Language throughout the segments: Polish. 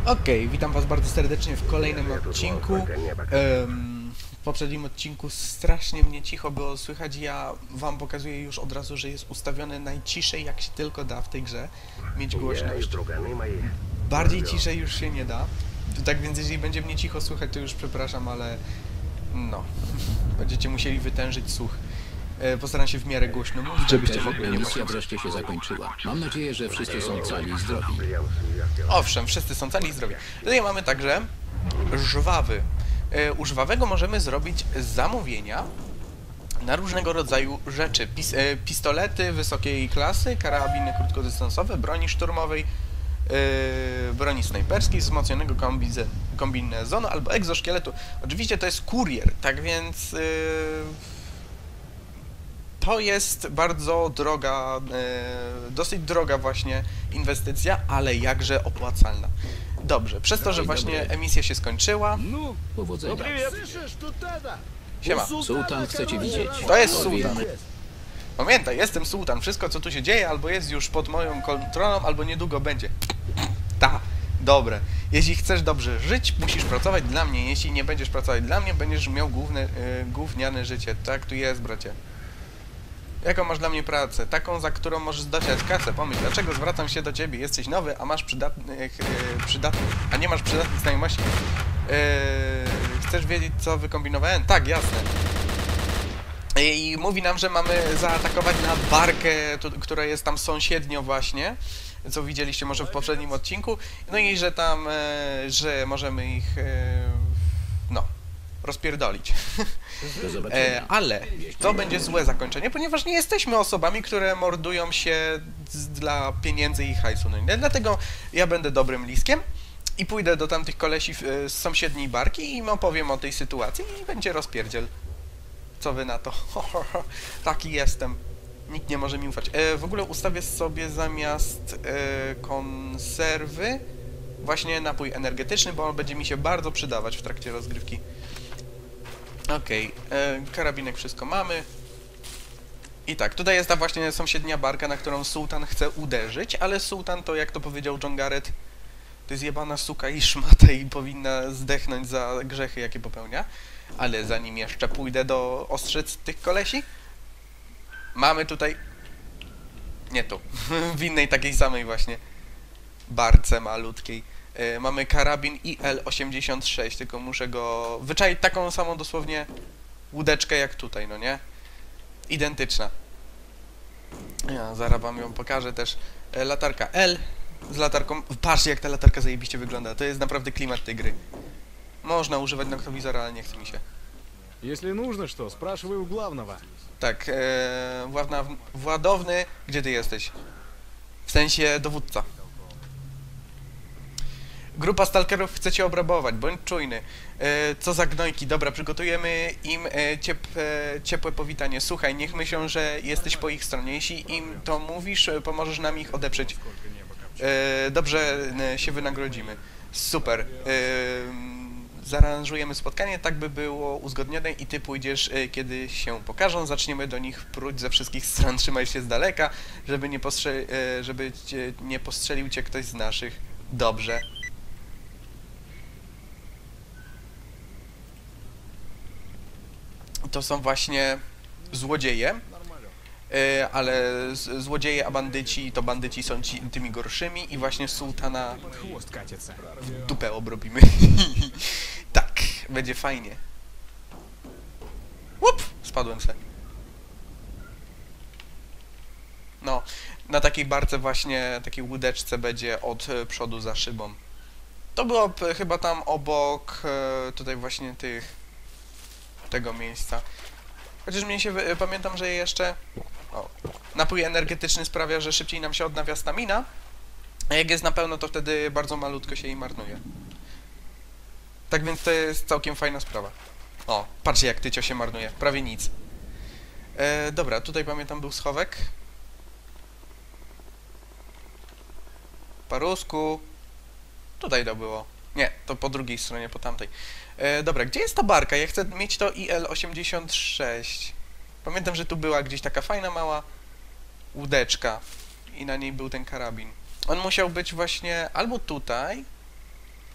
Okej, witam was bardzo serdecznie w kolejnym odcinku. W poprzednim odcinku strasznie mnie cicho było słychać. Ja wam pokazuję już od razu, że jest ustawione najciszej jak się tylko da w tej grze mieć głośność. Bardziej ciszej już się nie da. Tak więc jeżeli będzie mnie cicho słychać, to już przepraszam, ale no, będziecie musieli wytężyć słuch. Postaram się w miarę głośno mówić, żebyście mogli nie Misja wreszcie się zakończyła. Mam nadzieję, że wszyscy są cali i zdrowi. Owszem, wszyscy są cali i zdrowi. Tutaj mamy także żwawy. U żwawego możemy zrobić zamówienia na różnego rodzaju rzeczy. Pistolety wysokiej klasy, karabiny krótkodystansowe, broni szturmowej, broni snajperskiej, wzmocnionego kombinezonu albo egzoszkieletu. Oczywiście to jest kurier, tak więc to jest bardzo droga, dosyć droga właśnie inwestycja, ale jakże opłacalna. Dobrze, przez to, że właśnie emisja się skończyła. Powodzenia. Siema. Sułtan chce cię widzieć. To jest sułtan. Pamiętaj, jestem sułtan. Wszystko, co tu się dzieje, albo jest już pod moją kontrolą, albo niedługo będzie. Ta. Dobre. Jeśli chcesz dobrze żyć, musisz pracować dla mnie. Jeśli nie będziesz pracować dla mnie, będziesz miał gówniane życie. Tak tu jest, bracie. Jaką masz dla mnie pracę? Taką, za którą możesz dostać kasę. Pomyśl, dlaczego zwracam się do ciebie? Jesteś nowy, a masz a nie masz przydatnych znajomości. Chcesz wiedzieć, co wykombinowałem? Tak, jasne. I mówi nam, że mamy zaatakować na barkę, która jest tam sąsiednio właśnie, co widzieliście może w poprzednim odcinku. No i że tam, że możemy ich, no, rozpierdolić. Ale to będzie złe zakończenie, ponieważ nie jesteśmy osobami, które mordują się dla pieniędzy i hajsu. No, dlatego ja będę dobrym liskiem i pójdę do tamtych kolesi z sąsiedniej barki i im opowiem o tej sytuacji i będzie rozpierdziel. Co wy na to? Taki jestem. Nikt nie może mi ufać. W ogóle ustawię sobie zamiast konserwy właśnie napój energetyczny, bo on będzie mi się bardzo przydawać w trakcie rozgrywki. Okej, karabinek wszystko mamy. I tak, tutaj jest ta właśnie sąsiednia barka, na którą sułtan chce uderzyć, ale sułtan to, jak to powiedział John Garrett, to jest jebana suka i szmata i powinna zdechnąć za grzechy, jakie popełnia. Ale zanim jeszcze pójdę do ostrzyc tych kolesi, mamy tutaj... Nie tu, w innej takiej samej właśnie barce malutkiej. Mamy karabin IL-86, tylko muszę go wyczaić taką samą dosłownie łódeczkę jak tutaj, no nie? Identyczna. Ja zaraz wam ją pokażę też. Latarka L z latarką... Patrzcie, jak ta latarka zajebiście wygląda. To jest naprawdę klimat tej gry. Można używać noktowizora, ale nie chce mi się. Если нужно что, спрашивай у главного. Tak, Władowny, gdzie ty jesteś? W sensie dowódca. Grupa stalkerów chce cię obrabować, bądź czujny. Co za gnojki, dobra, przygotujemy im ciepłe powitanie. Słuchaj, niech myślą, że jesteś po ich stronie. Jeśli im to mówisz, pomożesz nam ich odeprzeć. Dobrze się wynagrodzimy. Super. Zaaranżujemy spotkanie, tak by było uzgodnione i ty pójdziesz, kiedy się pokażą. Zaczniemy do nich pruć ze wszystkich stron. Trzymaj się z daleka, żeby nie postrzelił cię ktoś z naszych. Dobrze. To są właśnie złodzieje, ale złodzieje, a bandyci, to bandyci są tymi gorszymi i właśnie sułtana w dupę obrobimy. Tak, będzie fajnie. Łup! Spadłem se. No, na takiej barce właśnie, takiej łódeczce będzie od przodu za szybą. To było chyba tam obok, tutaj właśnie tego miejsca. Chociaż mnie się, pamiętam, że jeszcze napój energetyczny sprawia, że szybciej nam się odnawia stamina, a jak jest na pełno, to wtedy bardzo malutko się jej marnuje. Tak więc to jest całkiem fajna sprawa. O, patrzcie, jak tycio się marnuje. Prawie nic. Dobra, tutaj pamiętam był schowek. Parusku. Tutaj to było. Nie, to po drugiej stronie, po tamtej. Dobra, gdzie jest ta barka? Ja chcę mieć to IL-86. Pamiętam, że tu była gdzieś taka fajna mała łódeczka i na niej był ten karabin. On musiał być właśnie albo tutaj,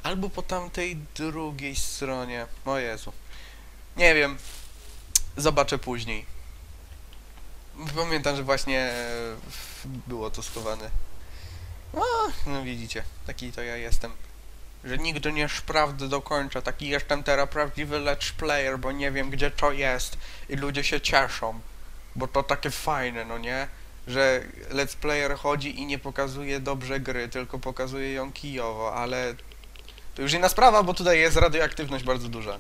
Albo po tamtej drugiej stronie. O Jezu. Nie wiem. Zobaczę później. Pamiętam, że właśnie było to schowane. No widzicie, taki to ja jestem. Że nigdy nie sprawdzę do końca. Taki jestem teraz prawdziwy let's player, bo nie wiem gdzie to jest. I ludzie się cieszą. Bo to takie fajne, no nie? Że let's player chodzi i nie pokazuje dobrze gry, tylko pokazuje ją kijowo, ale to już inna sprawa, bo tutaj jest radioaktywność bardzo duża.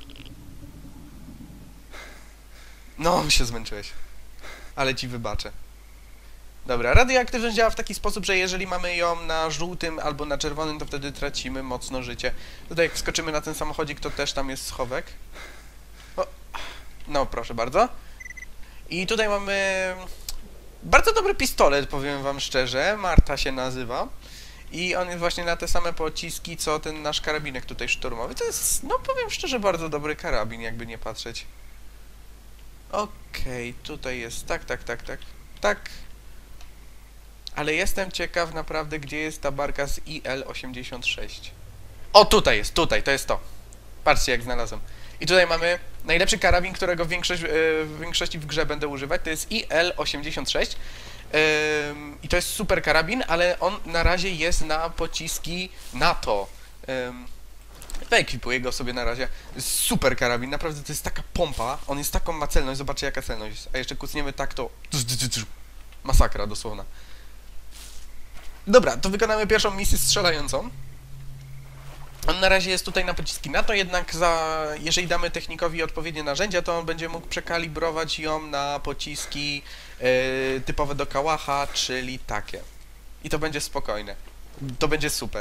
No, się zmęczyłeś. Ale ci wybaczę. Dobra, radioaktywność działa w taki sposób, że jeżeli mamy ją na żółtym albo na czerwonym, to wtedy tracimy mocno życie. Tutaj jak wskoczymy na ten samochodzik, to też tam jest schowek. O, no, proszę bardzo. I tutaj mamy bardzo dobry pistolet, powiem wam szczerze. Marta się nazywa. I on jest właśnie na te same pociski, co ten nasz karabinek tutaj szturmowy. To jest, no powiem szczerze, bardzo dobry karabin, jakby nie patrzeć. Okej, tutaj jest tak. Ale jestem ciekaw naprawdę, gdzie jest ta barka z IL-86. O, tutaj jest, to jest to. Patrzcie, jak znalazłem. I tutaj mamy najlepszy karabin, którego w większości w grze będę używać. To jest IL-86. I to jest super karabin, ale on na razie jest na pociski NATO. Wyekwipuję go sobie na razie. Super karabin, naprawdę to jest taka pompa. On jest taką ma celność, zobaczcie jaka celność jest. A jeszcze kucniemy tak, to masakra dosłowna. Dobra, to wykonamy pierwszą misję strzelającą. On na razie jest tutaj na pociski NATO, jednak jeżeli damy technikowi odpowiednie narzędzia, to on będzie mógł przekalibrować ją na pociski typowe do kałacha, czyli takie. I to będzie spokojne. To będzie super.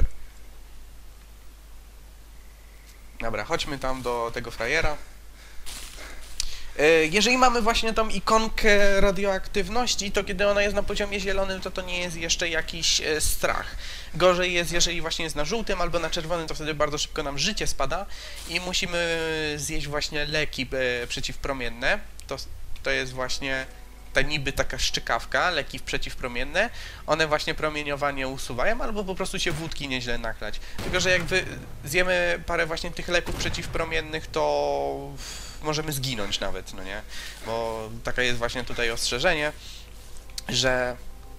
Dobra, chodźmy tam do tego frajera. Jeżeli mamy właśnie tą ikonkę radioaktywności, to kiedy ona jest na poziomie zielonym, to nie jest jeszcze jakiś strach. Gorzej jest, jeżeli właśnie jest na żółtym albo na czerwonym, to wtedy bardzo szybko nam życie spada i musimy zjeść właśnie leki przeciwpromienne. To jest właśnie ta niby taka szczykawka, leki przeciwpromienne. One właśnie promieniowanie usuwają, albo po prostu się wódki nieźle nachlać. Tylko że jak zjemy parę właśnie tych leków przeciwpromiennych, to możemy zginąć nawet, no nie? Bo taka jest właśnie tutaj ostrzeżenie, że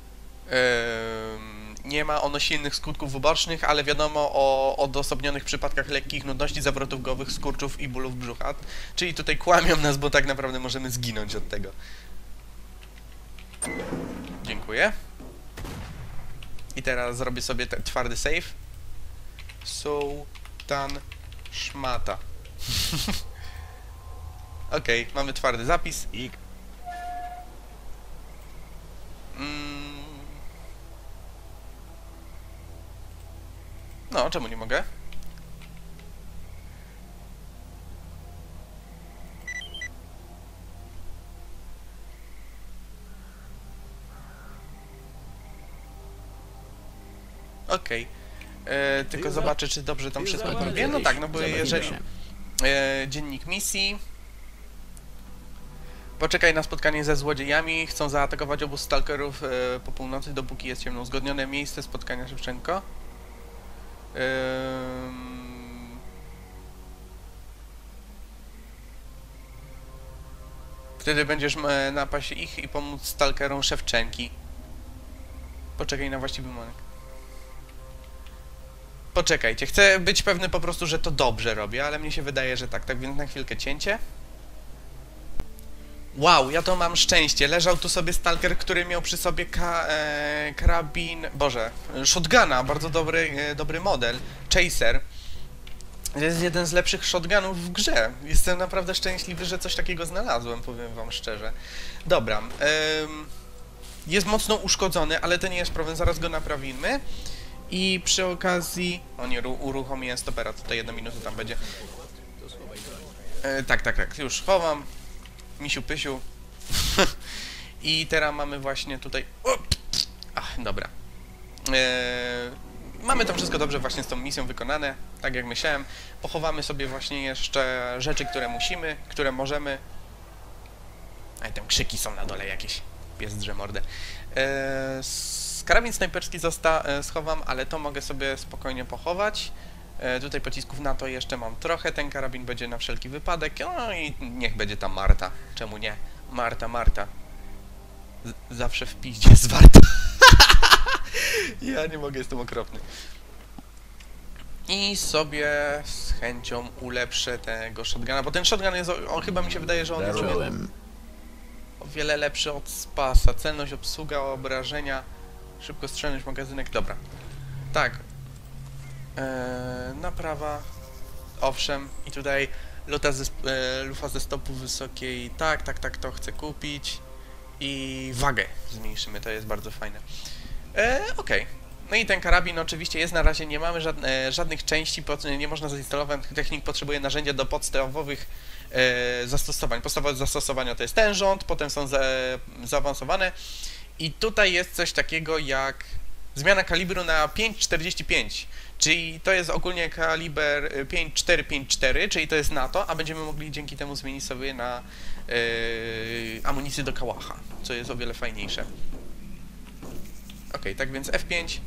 nie ma ono silnych skutków ubocznych, ale wiadomo o odosobnionych przypadkach lekkich nudności, zawrotów głowych, skurczów i bólów brzucha. Czyli tutaj kłamią nas, bo tak naprawdę możemy zginąć od tego. Dziękuję. I teraz zrobię sobie twardy save. Sultan szmata. Okej, mamy twardy zapis. No, czemu nie mogę? Okej. Tylko zobaczę, czy dobrze tam wszystko robię. No tak, no bo jeżeli... dziennik misji. Poczekaj na spotkanie ze złodziejami. Chcą zaatakować obóz stalkerów po północy, dopóki jest ciemno. Uzgodnione miejsce spotkania Szewczenko. Wtedy będziesz napaść ich i pomóc stalkerom Szewczenki. Poczekaj na właściwy moment. Poczekajcie, chcę być pewny po prostu, że to dobrze robię, ale mnie się wydaje, że tak. Tak więc na chwilkę cięcie. Wow, ja to mam szczęście. Leżał tu sobie stalker, który miał przy sobie karabin... Boże, shotguna, bardzo dobry model. Chaser. To jest jeden z lepszych shotgunów w grze. Jestem naprawdę szczęśliwy, że coś takiego znalazłem, powiem wam szczerze. Dobra. Jest mocno uszkodzony, ale to nie jest problem, zaraz go naprawimy. I przy okazji... O nie, uruchomiłem stopera, tutaj 1 minuta tam będzie. Tak, już chowam. Misiu pysiu. I teraz mamy właśnie tutaj... Ach, dobra. Mamy to wszystko dobrze właśnie z tą misją wykonane, tak jak myślałem. Pochowamy sobie właśnie jeszcze rzeczy, które musimy, które możemy. A tam krzyki są na dole jakieś. Pies drze mordę. Karabin snajperski schowam, ale to mogę sobie spokojnie pochować. Tutaj pocisków na to jeszcze mam trochę, ten karabin będzie na wszelki wypadek, no i niech będzie ta Marta, czemu nie? Marta. Zawsze w piździe jest warta. Ja nie mogę, jestem okropny. I sobie z chęcią ulepszę tego shotguna, bo ten shotgun jest, chyba mi się wydaje, że on jest o wiele lepszy od Spasa. Celność, obsługa, obrażenia, szybkostrzelność, magazynek, dobra. Tak. Naprawa. Owszem. I tutaj lufa ze stopu wysokiej. Tak, to chcę kupić. I wagę zmniejszymy, to jest bardzo fajne. Okej. No i ten karabin oczywiście jest, na razie nie mamy żadnych części, nie można zainstalować, technik potrzebuje narzędzia do podstawowych zastosowań. Podstawowe zastosowania to jest ten rząd, potem są zaawansowane i tutaj jest coś takiego jak zmiana kalibru na 5,45, czyli to jest ogólnie kaliber 5,454, czyli to jest NATO, a będziemy mogli dzięki temu zmienić sobie na amunicję do kałacha, co jest o wiele fajniejsze. Okej, tak więc F5.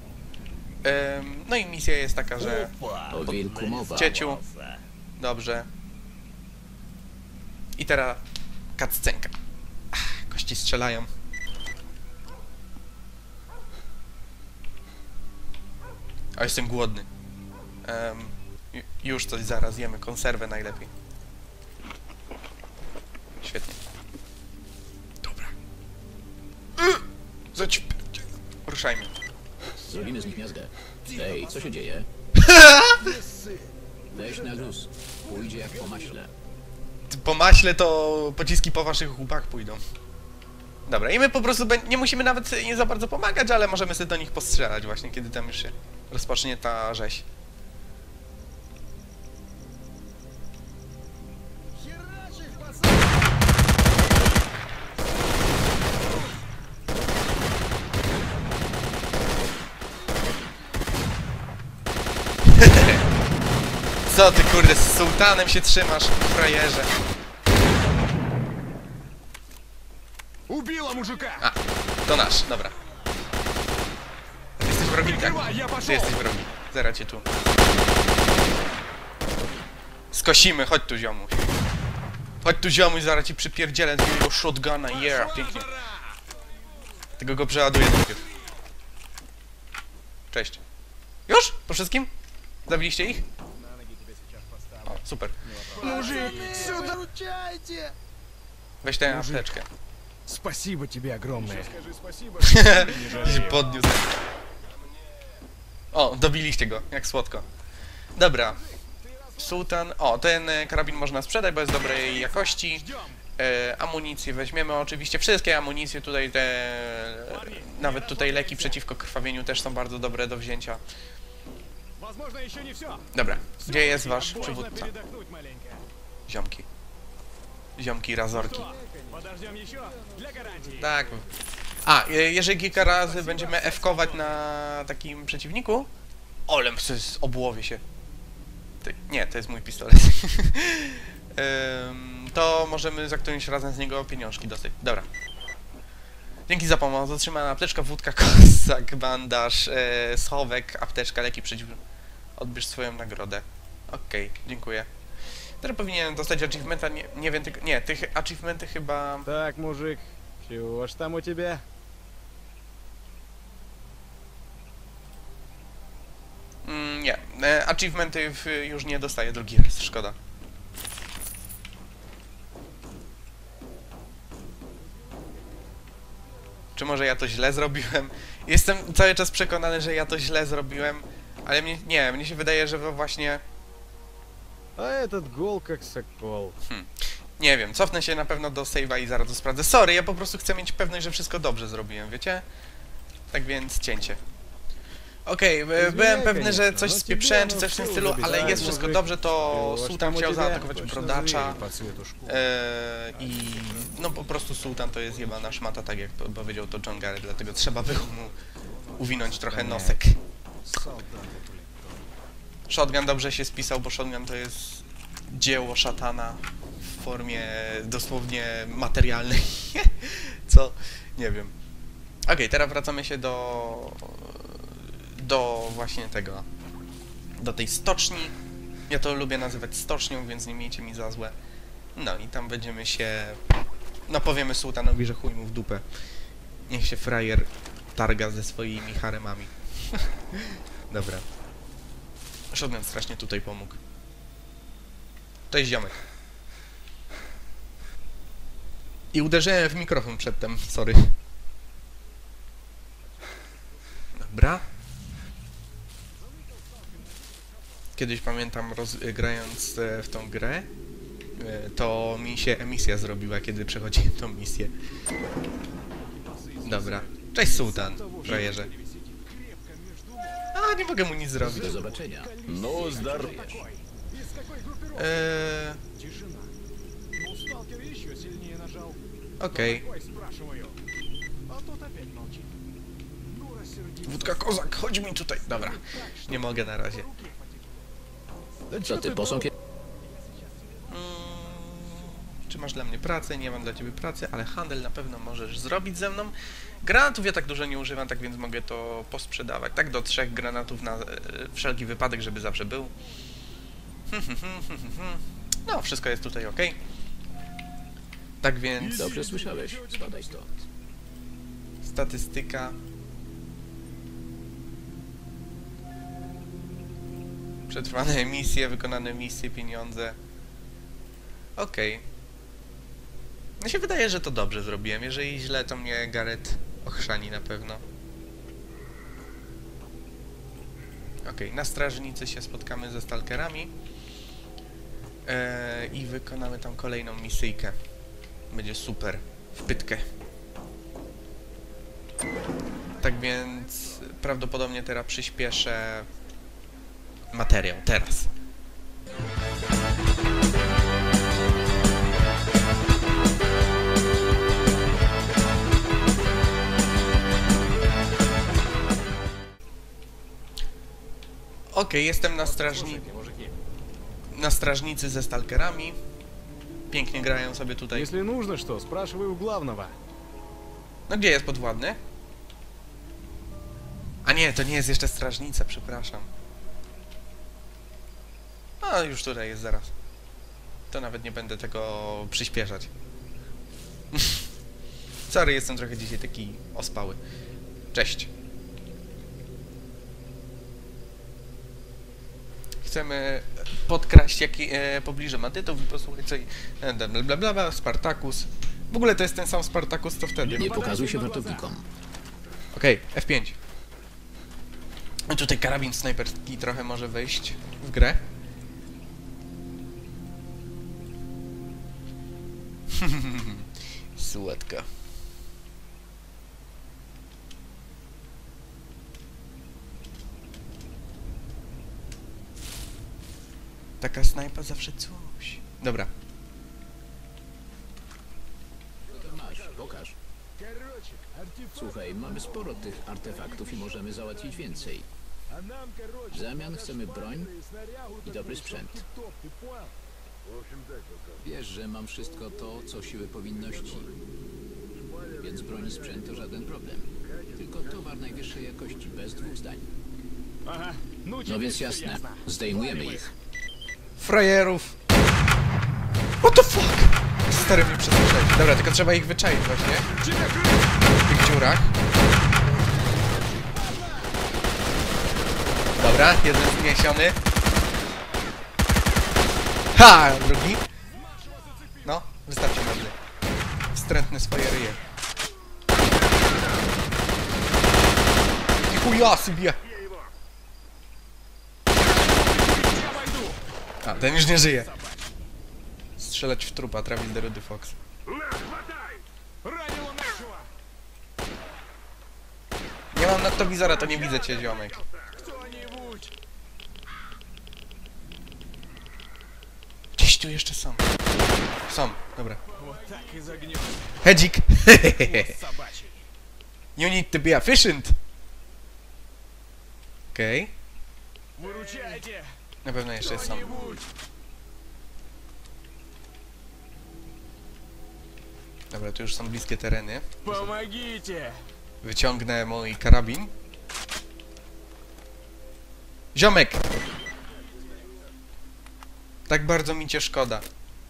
No i misja jest taka, że... O wilku mowa. Cieciu. Dobrze. I teraz cutscenka. Kości strzelają. A jestem głodny. Już coś zaraz jemy. Konserwę najlepiej. Świetnie. Dobra. Ruszajmy. Zrobimy z nich miazgę. Ej, co się dzieje? Weź na luz. Pójdzie jak po maśle. Po maśle to pociski po waszych łbach pójdą. Dobra, i my po prostu nie musimy nawet nie za bardzo pomagać, ale możemy sobie do nich postrzelać właśnie, kiedy tam już się rozpocznie ta rzeź. Co ty kurde, z sułtanem się trzymasz, frajerze. Убила мужика! A, to nasz, dobra. Ty jesteś wrogi, tak? Ty jesteś wrogi. Zaraz cię tu. Skosimy, chodź tu ziomuś. Chodź tu ziomuś, zaraz ci przypierdzielę z mojego shotguna, yeah, pięknie. Tego go przeładuję najpierw. Cześć. Już? Po wszystkim? Zabiliście ich? O, super. Мужик, сюда! Ручайте! Weź tę apteczkę. Спасибо тебе огромное. Скажи спасибо, się podniósł. O, dobiliście go, jak słodko. Dobra. Sułtan. O, ten karabin można sprzedać, bo jest dobrej jakości. Amunicję weźmiemy, oczywiście wszystkie amunicje tutaj, nawet tutaj leki przeciwko krwawieniu też są bardzo dobre do wzięcia. Возможно, еще не все. Dobra, gdzie jest wasz Можно przywódca? передохнуть маленько. Ziomki. Ziomki razorki. Подождем еще для гарантии. Tak. A, jeżeli kilka razy będziemy F-kować na takim przeciwniku... Olem, obłowie się. Nie, to jest mój pistolet. To możemy za którymś razem z niego pieniążki dosyć. Dobra. Dzięki za pomoc. Otrzymana apteczka, wódka, kosak, bandaż, schowek, apteczka, leki przeciw... Odbierz swoją nagrodę. Okej, dziękuję. Teraz powinienem dostać achievementa, nie wiem, tylko... Nie, tych achievementy chyba... Так, мужик, чего ж там у тебя? Nie, achievementy już nie dostaję drugi raz, szkoda. Czy może ja to źle zrobiłem? Jestem cały czas przekonany, że ja to źle zrobiłem, ale mnie się wydaje, że właśnie... А этот гол как сокол. Nie wiem, cofnę się na pewno do save'a i zaraz to sprawdzę. Sorry, ja po prostu chcę mieć pewność, że wszystko dobrze zrobiłem, wiecie? Tak więc cięcie. Okej, byłem pewny, że coś spieprzałem czy coś w tym stylu, ale jest wszystko dobrze, to Sułtan chciał zaatakować brodacza i no po prostu Sułtan to jest jebana szmata, tak jak powiedział to John Garrett, dlatego trzeba było mu uwinąć trochę nosek. Shotgun dobrze się spisał, bo shotgun to jest dzieło szatana w formie dosłownie materialnej. Co? Nie wiem. Okej, teraz wracamy się do właśnie tego do tej stoczni. Ja to lubię nazywać stocznią, więc nie miejcie mi za złe. No i tam będziemy się... No powiemy sułtanowi, że chuj mu w dupę. Niech się frajer targa ze swoimi haremami. Dobra. Shotgun strasznie tutaj pomógł. Cześć ziomek. I uderzyłem w mikrofon przedtem, sorry. Dobra. Kiedyś pamiętam, grając w tą grę, to mi się emisja zrobiła, kiedy przechodziłem tą misję. Dobra. Cześć sułtan, frajerze. A, nie mogę mu nic zrobić. Do zobaczenia. Ну, здорово. Okej. Wódka kozak, chodź mi tutaj. Dobra. Nie mogę na razie. Co ty, posąg? Czy masz dla mnie pracę? Nie mam dla ciebie pracy, ale handel na pewno możesz zrobić ze mną. Granatów ja tak dużo nie używam, tak więc mogę to posprzedawać. Tak do 3 granatów na wszelki wypadek, żeby zawsze był. No, wszystko jest tutaj ok. Tak więc... Dobrze słyszałeś. Spadaj stąd. Statystyka. Przetrwane misje, wykonane misje, pieniądze. Okej. Mi się wydaje, że to dobrze zrobiłem. Jeżeli źle, to mnie Gareth ochrzani na pewno. Okej, na strażnicy się spotkamy ze stalkerami. I wykonamy tam kolejną misyjkę. Będzie super. W pytkę. Tak więc prawdopodobnie teraz przyspieszę materiał. Teraz. Okej, jestem na strażnicy ze stalkerami. Pięknie grają sobie tutaj. Если нужно что, спрашивай у главного. No gdzie jest podwładny? A nie, to nie jest jeszcze strażnica, przepraszam. A, już tutaj jest zaraz. To nawet nie będę tego przyspieszać. Sorry, jestem trochę dzisiaj taki ospały. Cześć. Chcemy podkraść pobliże bandytów i posłuchać co blablabla, Spartacus. W ogóle to jest ten sam Spartacus co wtedy. Nie pokazuj się wartownikom. Okej, F5. I tutaj karabin snajperski trochę może wejść w grę. Słodko. Taka snajpa zawsze coś. Dobra. Co to masz? Pokaż. Słuchaj, mamy sporo tych artefaktów i możemy załatwić więcej. W zamian chcemy broń i dobry sprzęt. Wiesz, że mam wszystko to, co siły powinności. Więc broń i sprzęt to żaden problem. Tylko towar najwyższej jakości, bez dwóch zdań. No więc jasne, zdejmujemy ich. Frajerów. What the fuck? Stary mnie przesłyszeli. Dobra, tylko trzeba ich wyczaić właśnie. W tych dziurach. Dobra, jeden zniesiony. Ha! Drugi. No, wystarczy nagle. Wstrętny swoje ryje. I chuja sobie! A, ten już nie żyje. Strzelać w trupa, trafić do Rudy Fox. Nie mam noktowizora, to nie widzę cię, ziomek. Gdzieś tu jeszcze są. Są, dobra. Hedzik! You need to be efficient! Okej. Na pewno jeszcze jest sam. Dobra, tu już są bliskie tereny. Wyciągnę mój karabin. Ziomek! Tak bardzo mi cię szkoda.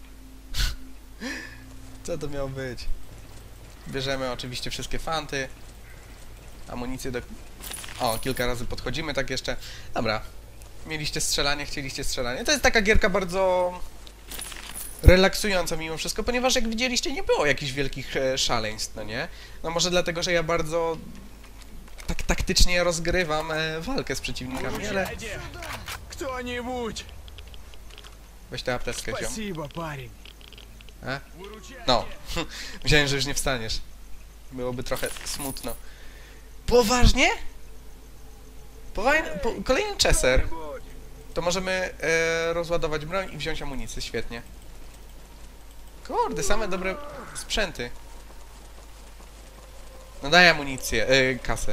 Co to miało być? Bierzemy oczywiście wszystkie fanty. Amunicję do... O, kilka razy podchodzimy tak jeszcze. Dobra. Mieliście strzelanie, chcieliście strzelanie. To jest taka gierka bardzo relaksująca mimo wszystko, ponieważ jak widzieliście, nie było jakichś wielkich szaleństw, no nie? No może dlatego, że ja bardzo tak taktycznie rozgrywam walkę z przeciwnikami, ale... Кто-нибудь! Weź tę apteczkę, ziom. Спасибо, парень. No. Myślałem, że już nie wstaniesz. Byłoby trochę smutno. Poważnie? Kolejny chaser. To możemy rozładować broń i wziąć amunicję. Świetnie. Kurde, same dobre sprzęty. No daj amunicję, kasę.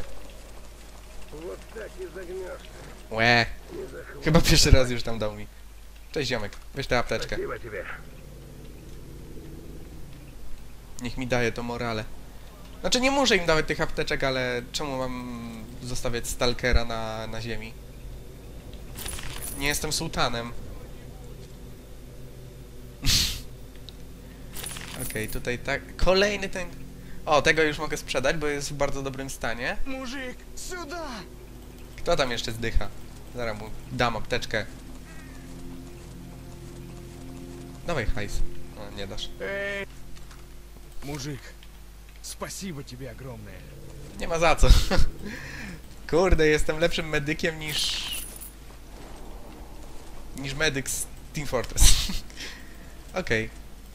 Łe. Chyba pierwszy raz już tam dał mi. Cześć ziomek, weź tę apteczkę. Niech mi daje to morale. Znaczy nie muszę im dawać tych apteczek, ale czemu mam zostawiać stalkera na ziemi? Nie jestem sułtanem. Okej, tutaj tak... Kolejny ten... O, tego już mogę sprzedać, bo jest w bardzo dobrym stanie. Мужик, сюда! Kto tam jeszcze zdycha? Zaraz mu dam apteczkę. Dawaj hajs. O, nie dasz. Эй! Мужик, спасибо тебе огромное. Nie ma za co. Kurde, jestem lepszym medykiem niż medyk z Team Fortress. Okej.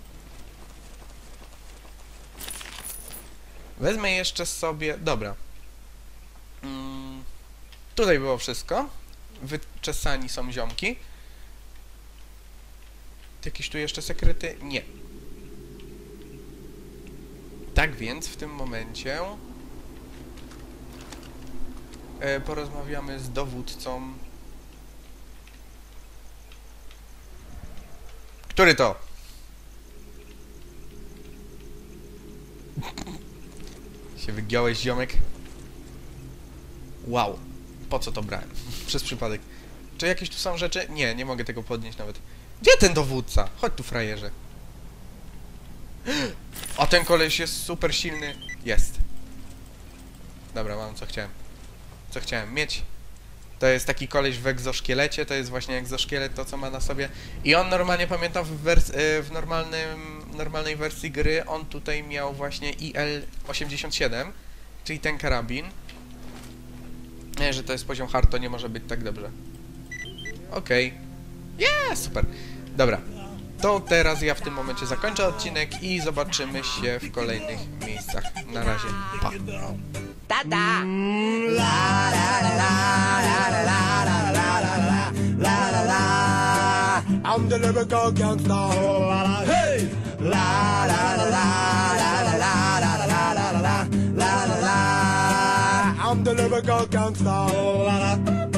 Wezmę jeszcze sobie... Dobra. Tutaj było wszystko. Wyczesani są ziomki. Jakieś tu jeszcze sekrety? Nie. Tak więc w tym momencie porozmawiamy z dowódcą. Który to? Się wygiąłeś, ziomek. Wow. Po co to brałem? Przez przypadek. Czy jakieś tu są rzeczy? Nie, nie mogę tego podnieść nawet. Gdzie ten dowódca? Chodź tu, frajerze. A ten koleś jest super silny. Jest. Dobra, mam co chciałem. Co chciałem mieć. To jest taki koleś w egzoszkielecie. To jest właśnie egzoszkielet, to co ma na sobie. I on normalnie, pamiętam, w normalnej wersji gry on tutaj miał właśnie IL-87, czyli ten karabin. Nie, że to jest poziom hard, to nie może być tak dobrze. Okej. Super. Dobra. To teraz ja w tym momencie zakończę odcinek i zobaczymy się w kolejnych miejscach. Na razie. Pa. Tata. La la la la la la la la la la la la. I'm the lyrical gangsta. Hey. La la la la la la la la la la la la la la. I'm the lyrical gangsta.